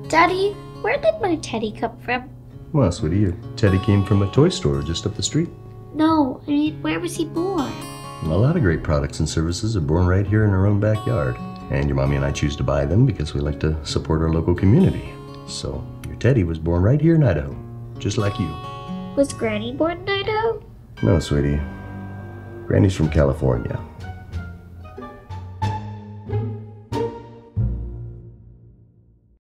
Daddy, where did my teddy come from? Well, sweetie, your teddy came from a toy store just up the street. No, I mean, where was he born? A lot of great products and services are born right here in our own backyard. And your mommy and I choose to buy them because we like to support our local community. So, your teddy was born right here in Idaho, just like you. Was Granny born in Idaho? No, sweetie. Granny's from California.